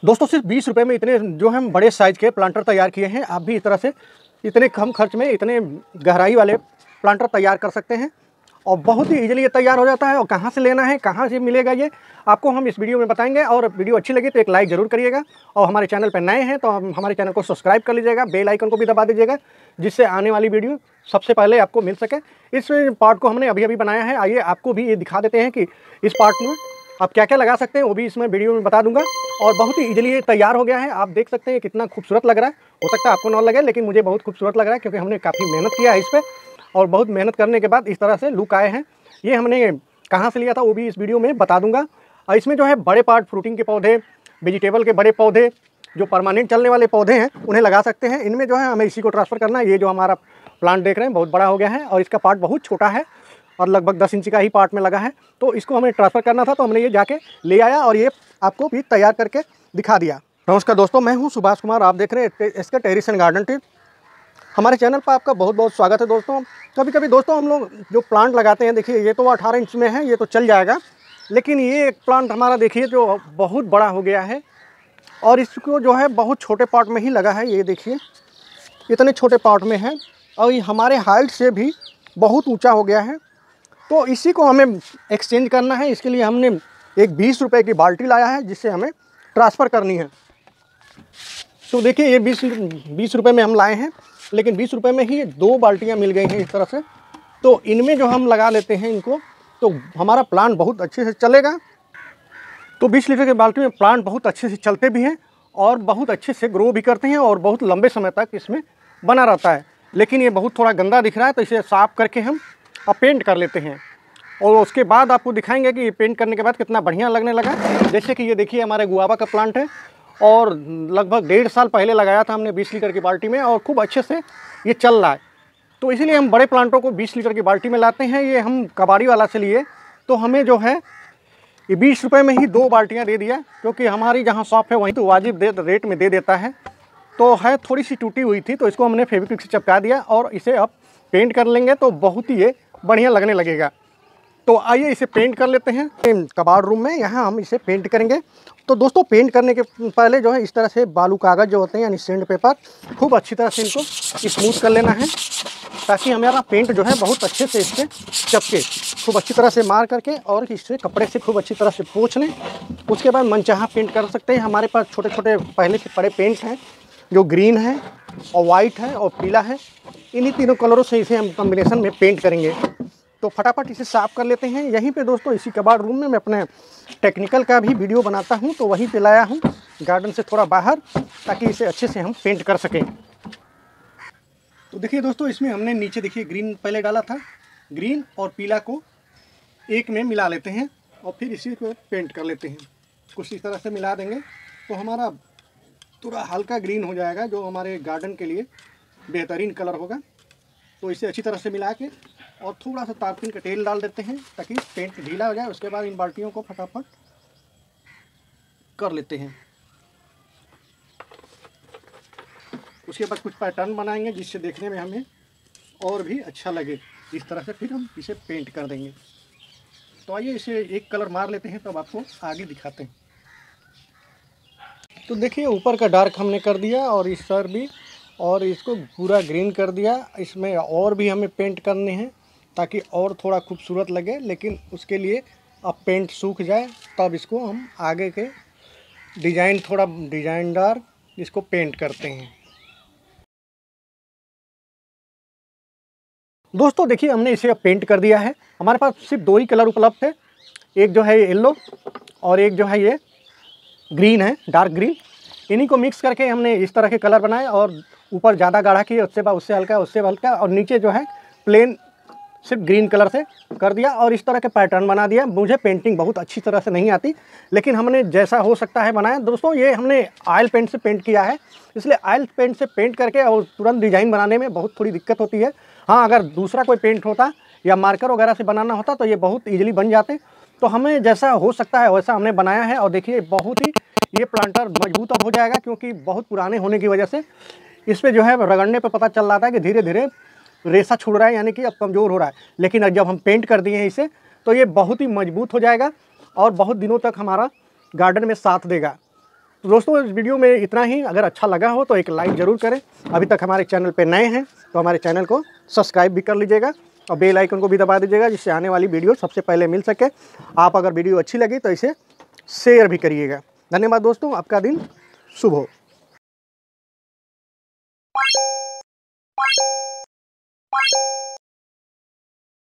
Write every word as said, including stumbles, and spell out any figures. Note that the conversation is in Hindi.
दोस्तों सिर्फ बीस रुपये में इतने जो हम बड़े साइज़ के प्लांटर तैयार किए हैं। आप भी इस तरह से इतने कम खर्च में इतने गहराई वाले प्लांटर तैयार कर सकते हैं और बहुत ही इजीली ये तैयार हो जाता है। और कहाँ से लेना है, कहाँ से मिलेगा, ये आपको हम इस वीडियो में बताएंगे। और वीडियो अच्छी लगी तो एक लाइक ज़रूर करिएगा और हमारे चैनल पर नए हैं तो हम हमारे चैनल को सब्सक्राइब कर लीजिएगा, बेल आइकन को भी दबा दीजिएगा, जिससे आने वाली वीडियो सबसे पहले आपको मिल सके। इस पार्ट को हमने अभी अभी बनाया है। आइए आपको भी ये दिखा देते हैं कि इस पार्ट में आप क्या क्या लगा सकते हैं, वो भी इसमें वीडियो में बता दूंगा। और बहुत ही इजीली ये तैयार हो गया है। आप देख सकते हैं कितना खूबसूरत लग रहा है। हो सकता है आपको ना लगे, लेकिन मुझे बहुत खूबसूरत लग रहा है क्योंकि हमने काफ़ी मेहनत किया है इस पर और बहुत मेहनत करने के बाद इस तरह से लुक आए हैं। ये हमने कहाँ से लिया था वो भी इस वीडियो में बता दूंगा। और इसमें जो है बड़े पार्ट फ्रूटिंग के पौधे, वेजिटेबल के बड़े पौधे, जो परमानेंट चलने वाले पौधे हैं उन्हें लगा सकते हैं। इनमें जो है हमें इसी को ट्रांसफ़र करना है। ये जो हमारा प्लांट देख रहे हैं बहुत बड़ा हो गया है और इसका पार्ट बहुत छोटा है और लगभग दस इंच का ही पार्ट में लगा है। तो इसको हमें ट्रांसफ़र करना था तो हमने ये जाके ले आया और ये आपको भी तैयार करके दिखा दिया। नमस्कार दोस्तों, मैं हूँ सुभाष कुमार। आप देख रहे हैं इसका टेरेस एंड गार्डन टिप। हमारे चैनल पर आपका बहुत बहुत स्वागत है दोस्तों। कभी कभी दोस्तों हम लोग जो प्लांट लगाते हैं, देखिए ये तो अठारह इंच में है, ये तो चल जाएगा। लेकिन ये एक प्लांट हमारा देखिए जो बहुत बड़ा हो गया है और इसको जो है बहुत छोटे पॉट में ही लगा है। ये देखिए इतने छोटे पॉट में है और ये हमारे हाइट से भी बहुत ऊंचा हो गया है। तो इसी को हमें एक्सचेंज करना है। इसके लिए हमने एक बीस रुपए की बाल्टी लाया है जिससे हमें ट्रांसफ़र करनी है। तो देखिए ये बीस बीस रुपये में हम लाए हैं, लेकिन बीस रुपये में ही दो बाल्टियाँ मिल गई हैं इस तरह से। तो इनमें जो हम लगा लेते हैं इनको, तो हमारा प्लांट बहुत अच्छे से चलेगा। तो बीस लीटर की बाल्टी में प्लांट बहुत अच्छे से चलते भी हैं और बहुत अच्छे से ग्रो भी करते हैं और बहुत लंबे समय तक इसमें बना रहता है। लेकिन ये बहुत थोड़ा गंदा दिख रहा है तो इसे साफ़ करके हम अब पेंट कर लेते हैं और उसके बाद आपको दिखाएंगे कि ये पेंट करने के बाद कितना बढ़िया लगने लगा। जैसे कि ये देखिए हमारे गुआवा का प्लांट है और लगभग डेढ़ साल पहले लगाया था हमने बीस लीटर की बाल्टी में और खूब अच्छे से ये चल रहा है। तो इसीलिए हम बड़े प्लांटों को बीस लीटर की बाल्टी में लाते हैं। ये हम कबाड़ी वाला से लिए तो हमें जो है ये बीस रुपये में ही दो बाल्टियाँ दे दिया, क्योंकि हमारी जहाँ शॉप है वहीं तो वाजिब दे रेट में दे देता है। तो है थोड़ी सी टूटी हुई थी तो इसको हमने फेविक्विक से चिपका दिया और इसे अब पेंट कर लेंगे तो बहुत ही ये बढ़िया लगने लगेगा। तो आइए इसे पेंट कर लेते हैं कबाड़ रूम में। यहाँ हम इसे पेंट करेंगे। तो दोस्तों पेंट करने के पहले जो है इस तरह से बालू कागज़ जो होते हैं यानी सैंड पेपर, खूब अच्छी तरह से इनको स्मूथ कर लेना है ताकि हमारा पेंट जो है बहुत अच्छे से इससे चपके। खूब अच्छी तरह से मार करके और इससे कपड़े से खूब अच्छी तरह से पोंछ लें। उसके बाद मनचाहा पेंट कर सकते हैं। हमारे पास छोटे छोटे पहले से पड़े पेंट हैं जो ग्रीन है और वाइट है और पीला है। इन्हीं तीनों कलरों से इसे हम कॉम्बिनेशन में पेंट करेंगे। तो फटाफट इसे साफ़ कर लेते हैं। यहीं पे दोस्तों इसी कबाड़ रूम में मैं अपने टेक्निकल का भी वीडियो बनाता हूं, तो वहीं पे लाया हूं गार्डन से थोड़ा बाहर, ताकि इसे अच्छे से हम पेंट कर सकें। तो देखिए दोस्तों इसमें हमने नीचे देखिए ग्रीन पहले डाला था, ग्रीन और पीला को एक में मिला लेते हैं और फिर इसी को पेंट कर लेते हैं। कुछ इस तरह से मिला देंगे तो हमारा थोड़ा हल्का ग्रीन हो जाएगा जो हमारे गार्डन के लिए बेहतरीन कलर होगा। तो इसे अच्छी तरह से मिला के और थोड़ा सा तारपीन का तेल डाल देते हैं ताकि पेंट ढीला हो जाए। उसके बाद इन बाल्टियों को फटाफट कर लेते हैं। उसके बाद कुछ पैटर्न बनाएंगे जिससे देखने में हमें और भी अच्छा लगे। इस तरह से फिर हम इसे पेंट कर देंगे। तो आइए इसे एक कलर मार लेते हैं तब आपको आगे दिखाते हैं। तो देखिए ऊपर का डार्क हमने कर दिया और इस सर भी, और इसको पूरा ग्रीन कर दिया। इसमें और भी हमें पेंट करने हैं ताकि और थोड़ा खूबसूरत लगे, लेकिन उसके लिए अब पेंट सूख जाए तब इसको हम आगे के डिज़ाइन थोड़ा डिज़ाइनदार इसको पेंट करते हैं। दोस्तों देखिए हमने इसे अब पेंट कर दिया है। हमारे पास सिर्फ दो ही कलर उपलब्ध थे, एक जो है येलो और एक जो है ये ग्रीन है, डार्क ग्रीन। इन्हीं को मिक्स करके हमने इस तरह के कलर बनाए और ऊपर ज़्यादा गाढ़ा किए, उससे बाद उससे हल्का उससे हल्का, और नीचे जो है प्लेन सिर्फ ग्रीन कलर से कर दिया और इस तरह के पैटर्न बना दिया। मुझे पेंटिंग बहुत अच्छी तरह से नहीं आती, लेकिन हमने जैसा हो सकता है बनाया। दोस्तों ये हमने ऑयल पेंट से पेंट किया है, इसलिए ऑयल पेंट से पेंट करके और तुरंत डिज़ाइन बनाने में बहुत थोड़ी दिक्कत होती है। हाँ, अगर दूसरा कोई पेंट होता या मार्कर वगैरह से बनाना होता तो ये बहुत ईजिली बन जाते। तो हमें जैसा हो सकता है वैसा हमने बनाया है। और देखिए बहुत ही ये प्लांटर मजबूत अब हो जाएगा, क्योंकि बहुत पुराने होने की वजह से इस पर जो है रगड़ने पे पता चल रहा था कि धीरे धीरे रेसा छूट रहा है, यानी कि अब कमज़ोर हो रहा है। लेकिन जब हम पेंट कर दिए हैं इसे तो ये बहुत ही मजबूत हो जाएगा और बहुत दिनों तक हमारा गार्डन में साथ देगा। तो दोस्तों इस वीडियो में इतना ही। अगर अच्छा लगा हो तो एक लाइक ज़रूर करें। अभी तक हमारे चैनल पे नए हैं तो हमारे चैनल को सब्सक्राइब भी कर लीजिएगा और बेल आइकन को भी दबा दीजिएगा, जिससे आने वाली वीडियो सबसे पहले मिल सके। आप अगर वीडियो अच्छी लगी तो इसे शेयर भी करिएगा। धन्यवाद दोस्तों, आपका दिन शुभ हो।